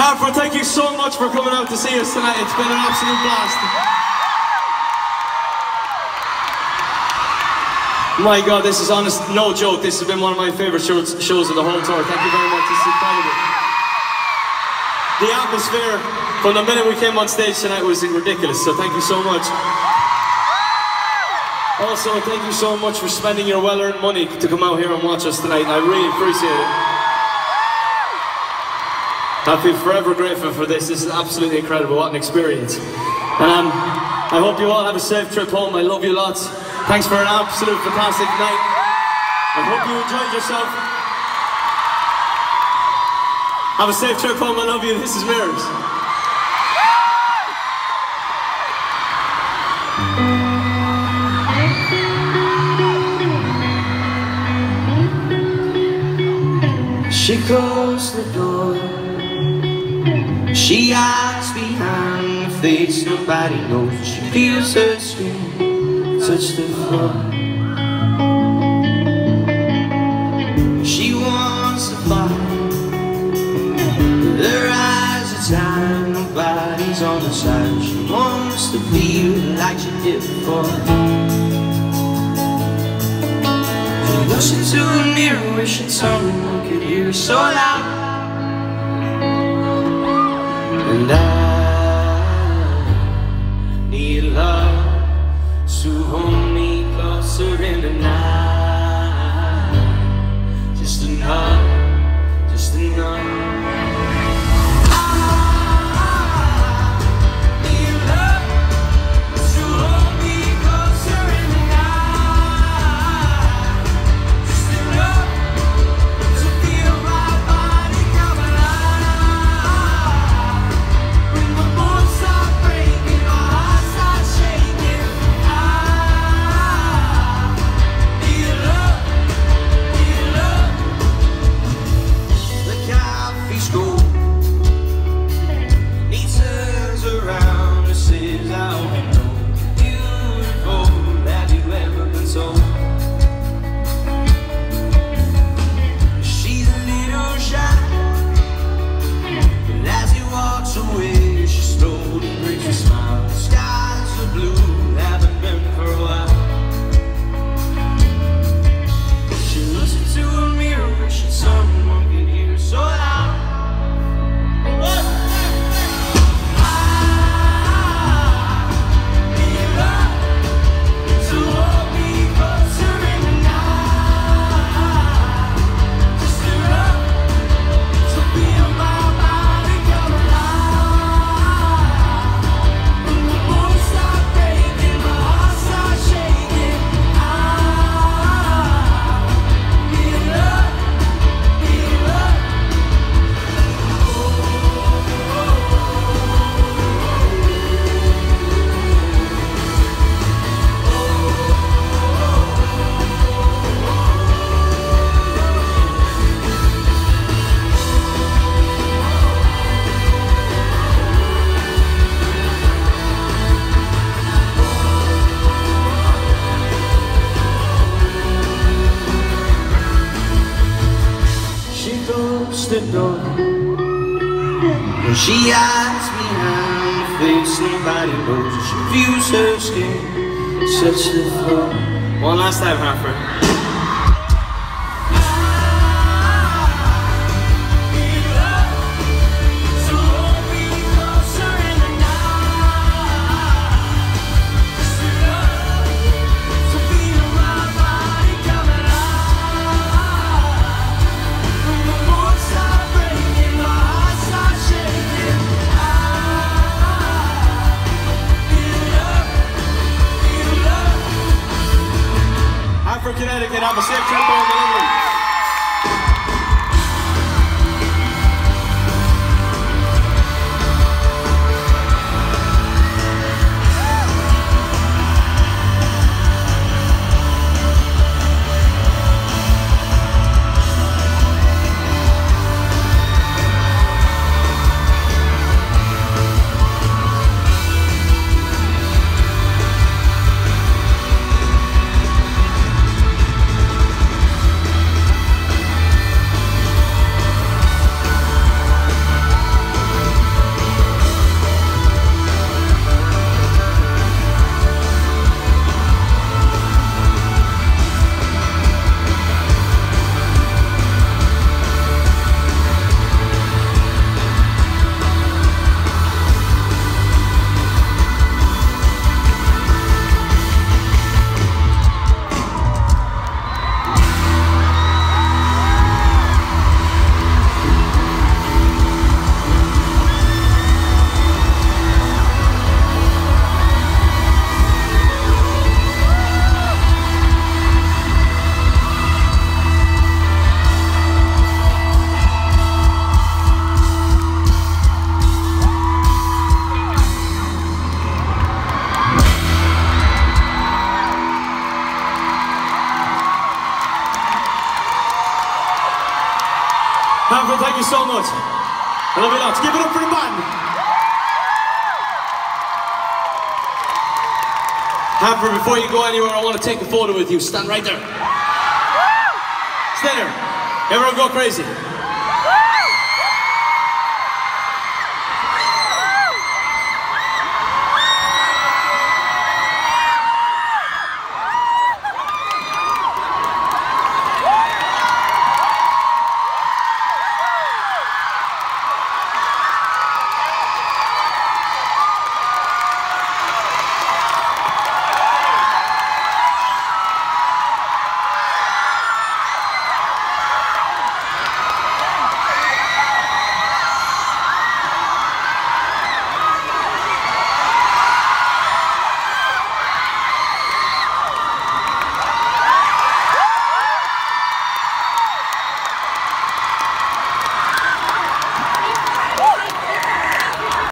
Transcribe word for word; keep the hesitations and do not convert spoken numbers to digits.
Hartford, thank you so much for coming out to see us tonight. It's been an absolute blast. My God, this is honest, no joke. This has been one of my favourite shows, shows of the whole tour. Thank you very much. This is incredible. The atmosphere from the minute we came on stage tonight was ridiculous. So thank you so much. Also, thank you so much for spending your well-earned money to come out here and watch us tonight. I really appreciate it. I feel forever grateful for this. This is absolutely incredible. What an experience. Um, I hope you all have a safe trip home. I love you lots. Thanks for an absolute fantastic night. I hope you enjoyed yourself. Have a safe trip home. I love you. This is Mirrors. She closed the door. She hides behind the face nobody knows. She feels her skin touch the floor. She wants to fight. Her eyes are tired, nobody's on the side. She wants to feel like she did before. She looks into a mirror, wishing someone could hear her so loud. And I need love to hold me closer in the night. Just enough, just enough. The door. When she hides behind the face nobody knows. She views her skin touch the floor. One last time, Hartford. Connecticut, have a safe trip home, delivery. Hartford, thank you so much. I love you lots. Give it up for the band. Hartford, before you go anywhere, I want to take a photo with you. Stand right there. Stay there. Everyone go crazy.